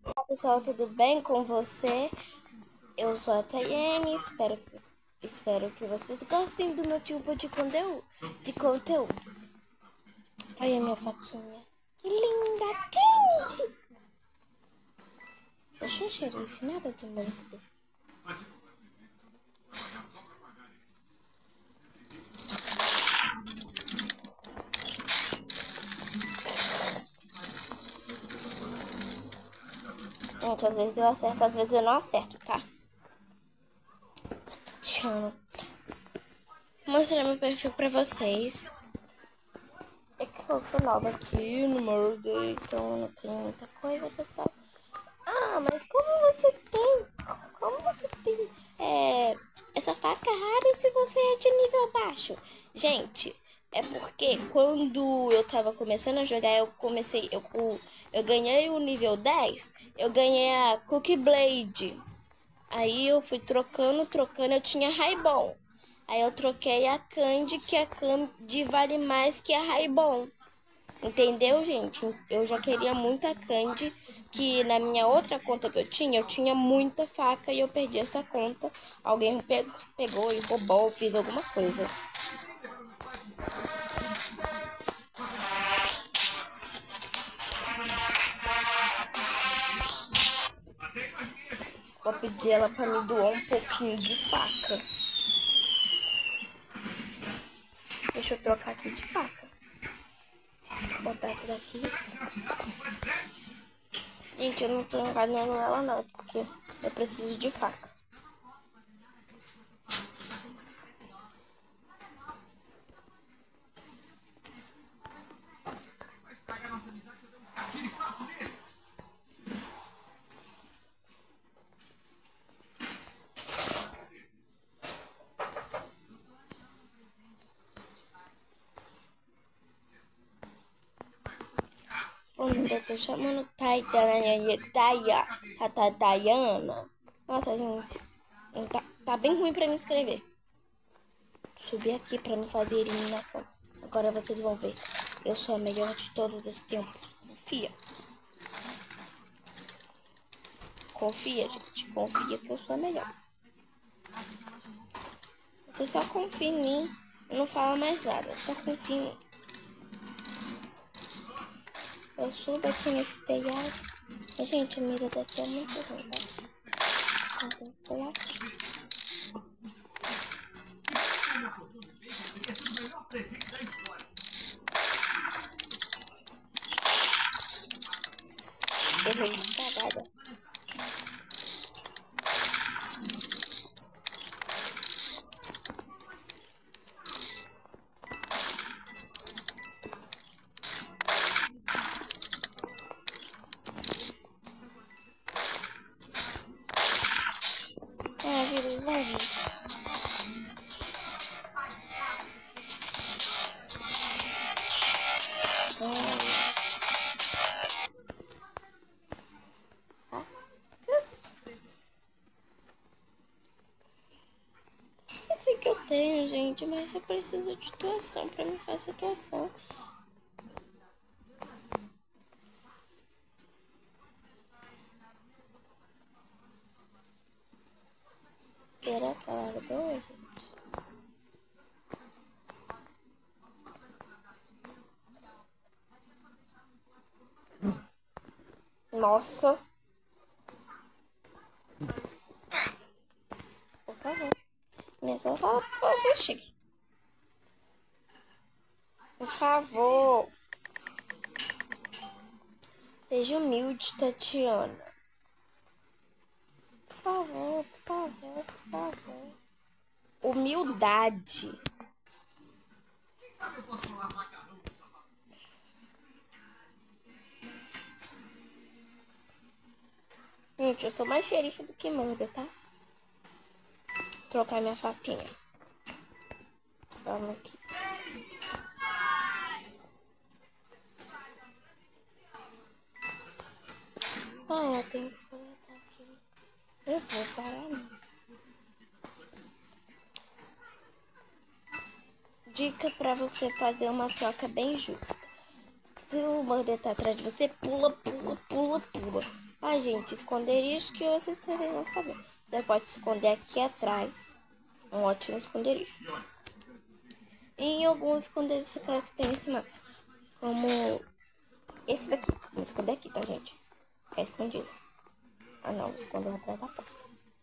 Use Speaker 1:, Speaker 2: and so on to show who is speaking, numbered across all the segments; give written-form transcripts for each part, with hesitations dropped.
Speaker 1: Olá pessoal, tudo bem com você? Eu sou a Tayane, espero que vocês gostem do meu tipo de conteúdo. Olha a minha faquinha, que linda, quente! Eu sou xerife, nada de morder. Gente, às vezes eu acerto, às vezes eu não acerto, tá? Te amo. Vou mostrar meu perfil pra vocês. É que eu sou nova aqui no Murder, então não tem muita coisa, pessoal. Ah, mas como você tem essa faca rara se você é de nível baixo? Gente, é porque quando eu tava começando a jogar, eu ganhei o nível 10, eu ganhei a Cookie Blade. Aí eu fui trocando, eu tinha Raibon. Aí eu troquei a Candy, que a Candy vale mais que a Raibon. Entendeu, gente? Eu já queria muita Candy, que na minha outra conta que eu tinha muita faca e eu perdi essa conta. Alguém pegou e roubou, fiz alguma coisa. Vou pedir ela pra me doar um pouquinho de faca. Deixa eu trocar aqui de faca. Vou botar essa daqui. Gente, eu não tô enganando ela não, porque eu preciso de faca. Eu tô chamando Tayana. Nossa, gente. Tá bem ruim pra me escrever. Subi aqui pra me fazer eliminação. Agora vocês vão ver. Eu sou a melhor de todos os tempos. Confia. Confia, gente. Confia que eu sou a melhor. Você só confia em mim. Eu não falo mais nada. Só confia em mim. Eu subo aqui nesse telhado. Gente, a mira daqui é muito ruim, tá? Então, tem que pular aqui. Errei de cagada. Ah, virou, vai vir. Esse que eu tenho, gente, mas eu preciso de doação pra me fazer doação. Será que ela doa, gente? Nossa. Por favor. Nessa fala, por favor, chega. Por favor. Seja humilde, Tatiana. Por favor, por favor, por favor. Humildade. Quem sabe eu posso falar macarrão com sapato? Gente, eu sou mais xerife do que Murder, tá? Trocar minha faquinha. Vamos aqui. Ah, eu tenho que coletar aqui. Eu vou parar, não. Dica pra você fazer uma troca bem justa. Se o Murder tá atrás de você, pula, pula, pula, pula. gente, esconderijo que vocês também vão saber. Você pode se esconder aqui atrás. Um ótimo esconderijo. E em alguns esconderijos secretos que tem esse mapa. Como esse daqui. Vou esconder aqui, tá, gente? É escondido. Ah, não. Vou esconder atrás da porta.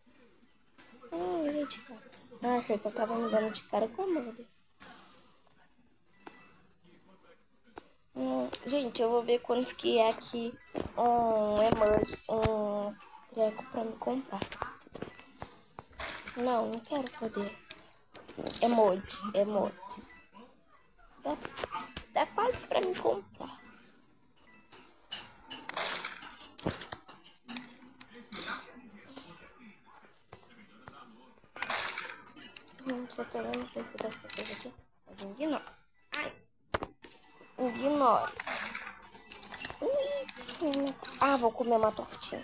Speaker 1: Gente. Achei que eu tava me dando de cara com a Amanda. Gente, eu vou ver quantos que é aqui um treco pra me comprar. Não quero poder. Emotes. Dá quase pra me comprar. Só tô olhando o tempo das pessoas aqui. Mas ignora. Ai. Ignora. Ah, vou comer uma tortinha.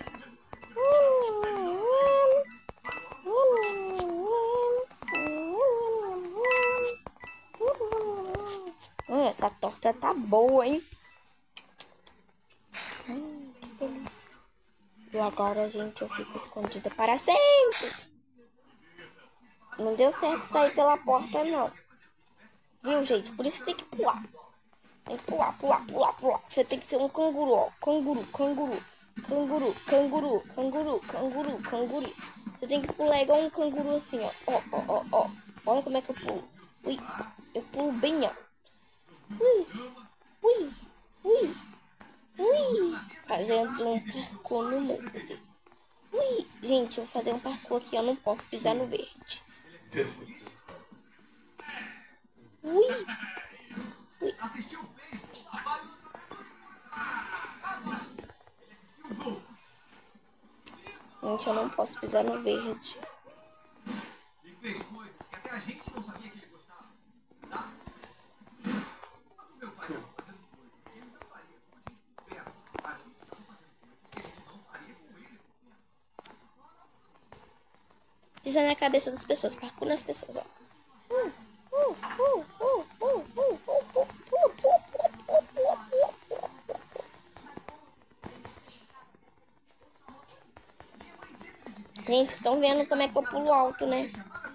Speaker 1: Essa torta tá boa, hein? Que delícia. E agora, gente, eu fico escondida para sempre. Não deu certo sair pela porta, não. Viu, gente? Por isso tem que pular. Tem que pular. Você tem que ser um canguru, ó. Canguru. Você tem que pular igual um canguru assim, ó. Ó. Olha como é que eu pulo. Ui. Eu pulo bem, ó. Ui. Fazendo um parkour no morro. Ui. Gente, eu vou fazer um parkour aqui, eu não posso pisar no verde. Ui. Gente, eu não posso pisar no verde.
Speaker 2: Ele fez coisas que até a gente não sabia que ele gostava. Tá? Quando meu pai estava fazendo coisas que ele não faria com a gente por perto, a gente estava fazendo coisas que a gente não faria com ele por perto.
Speaker 1: Pisar na cabeça das pessoas, parkour nas pessoas, ó. Gente, vocês estão vendo como é que eu pulo alto, né?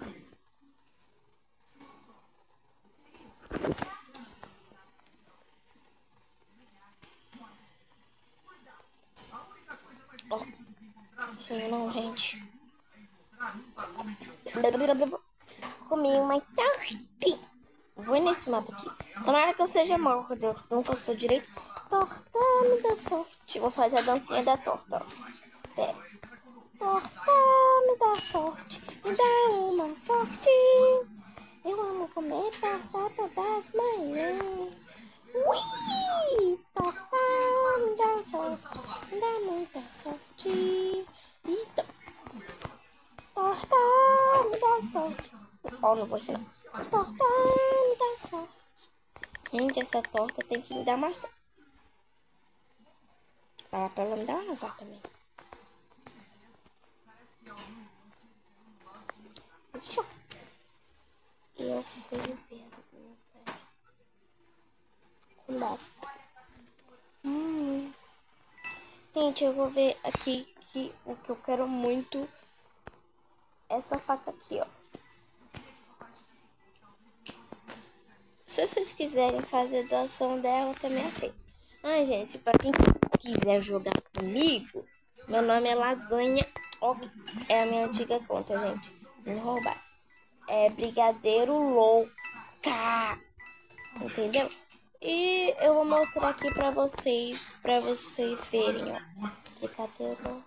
Speaker 1: Ó. Não, gente. Comi uma torta. Vou nesse mapa aqui. Tomara que eu seja morta. Eu nunca sou direito. Torta, me dá sorte. Vou fazer a dancinha da torta, ó. Pera. Torta, me dá sorte. Me dá uma sorte. Eu amo comer torta todas as manhãs. Ui! Torta, me dá sorte. Me dá muita sorte. Eita. Torta, me dá sorte. Ó, não vou rir, não. Torta, me dá sorte. Gente, essa torta tem que me dar maçã. Fala pra ela me dar uma maçã também. Deixa eu fui ver com bato. Gente, eu vou ver aqui que o que eu quero muito é essa faca aqui, ó. Se vocês quiserem fazer doação dela, eu também aceito. Ai, gente, pra quem quiser jogar comigo, meu nome é Lasanha. É a minha antiga conta, gente. Me roubar. É Brigadeiro Louca. Entendeu? E eu vou mostrar aqui pra vocês verem, ó. Brigadeiro.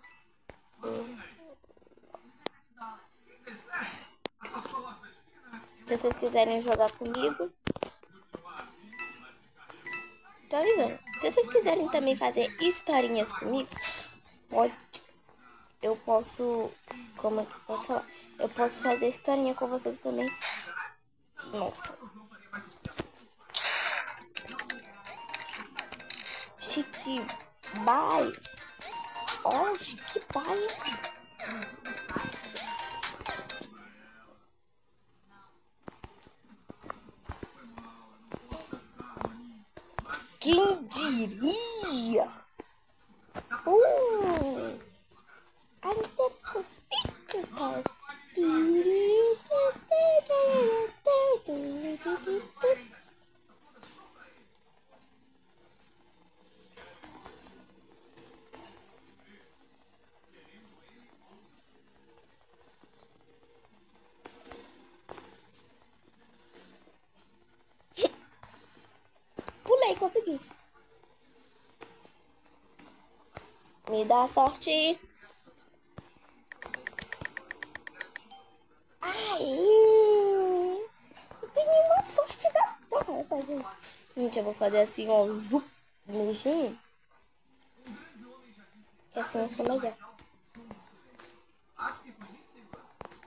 Speaker 1: Se vocês quiserem jogar comigo, tô avisando. Se vocês quiserem também fazer historinhas comigo, pode. Eu posso. Como é que eu posso falar? Eu posso fazer historinha com vocês também. Nossa. Chique Bye. Oh, Chique Bye. Quem diria? Me dá sorte. Ai! Eu ganhei uma sorte da porra, gente. Gente, eu vou fazer assim, ó. Zup, no zoom. Que assim eu sou melhor.
Speaker 2: Acho que foi nem segurança.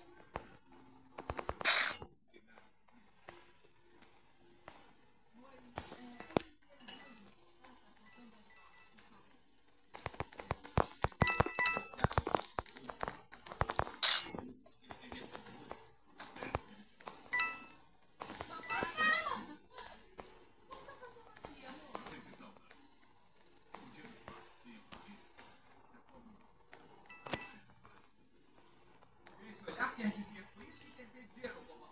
Speaker 2: Esse olhar quer dizer foi isso que tentei dizer, ô bobão.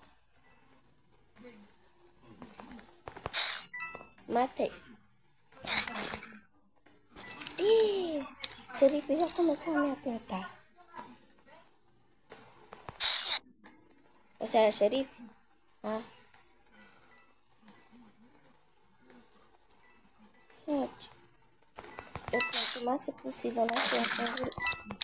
Speaker 1: Matei. Ih, o xerife já começou a me atentar. Você é xerife? Ah. Gente, eu tento o máximo possível não ter canguru.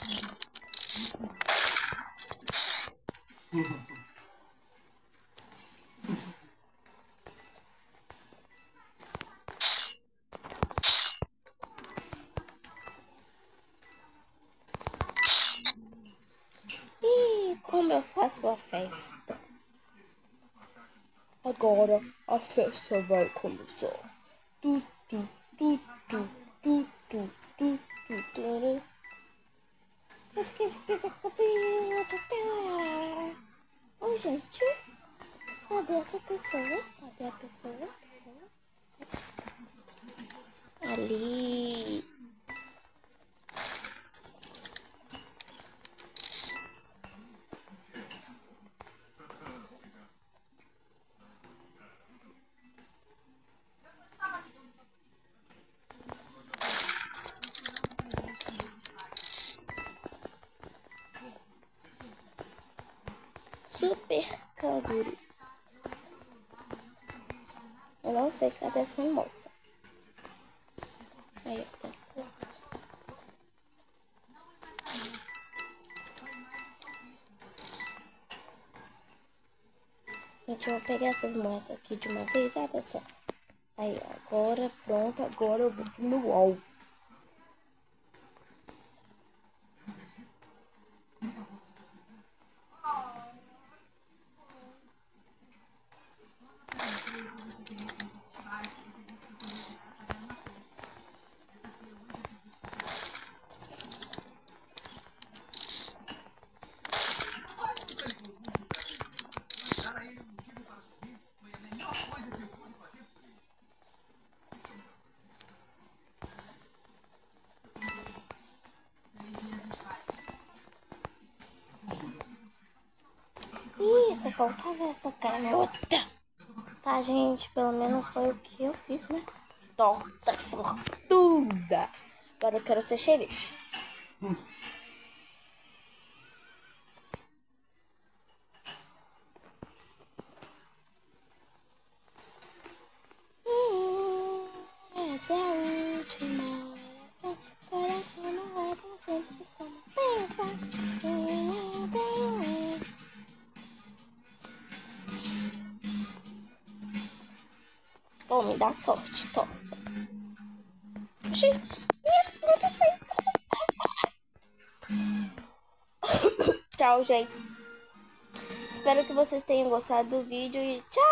Speaker 1: Ih, como eu faço a festa? Agora a festa vai começar. Tu, tu, tu, tu, tu, tu, tu, tu, tu. Oi, gente. Cadê essa pessoa? Cadê a pessoa? Ali. Super canguru. Eu não sei cadê essa moça. Aí, tá. Gente, eu vou pegar essas moedas aqui de uma vez, olha só. Aí, agora, pronto, agora eu vou pro meu alvo.
Speaker 2: Dar a ele um motivo para sorrir foi a melhor coisa que eu pude fazer por ele.
Speaker 1: Ih, só faltava essa canhota. Tá, gente, pelo menos foi o que eu fiz, né? Torta sortuda. Agora eu quero ser xerife. Essa é a última oração. Coração não é tão simples como pensa. Bom, me dá sorte, torta. Oxi, minha torta foi. Tchau, gente. Espero que vocês tenham gostado do vídeo e tchau!